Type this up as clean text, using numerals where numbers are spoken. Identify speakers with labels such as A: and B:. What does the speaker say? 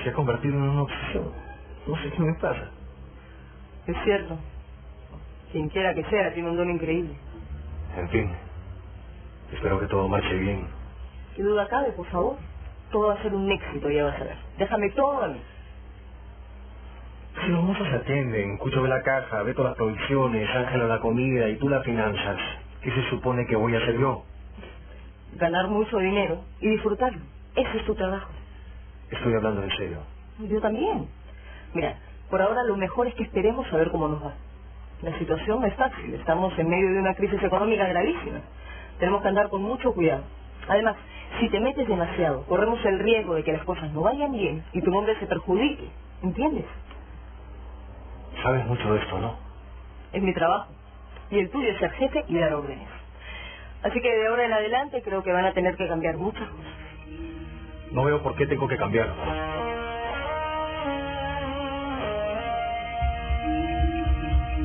A: se ha convertido en una obsesión. No sé qué me pasa.
B: Es cierto. Quien quiera que sea, tiene un don increíble.
A: En fin, espero que todo marche bien.
B: ¿Qué duda cabe, por favor? Todo va a ser un éxito, ya vas a ver. Déjame todo a mí.
A: Si los mozos se atienden, Cucho ve la caja, Beto las provisiones, Ángela la comida y tú las finanzas, ¿qué se supone que voy a hacer yo?
B: Ganar mucho dinero y disfrutarlo. Ese es tu trabajo.
A: Estoy hablando en serio.
B: Yo también. Mira, por ahora lo mejor es que esperemos a ver cómo nos va. La situación no es fácil. Estamos en medio de una crisis económica gravísima. Tenemos que andar con mucho cuidado. Además, si te metes demasiado, corremos el riesgo de que las cosas no vayan bien y tu nombre se perjudique. ¿Entiendes?
A: Sabes mucho de esto, ¿no?
B: Es mi trabajo. Y el tuyo es ser jefe y dar órdenes. Así que de ahora en adelante creo que van a tener que cambiar muchas cosas.
A: No veo por qué tengo que cambiar.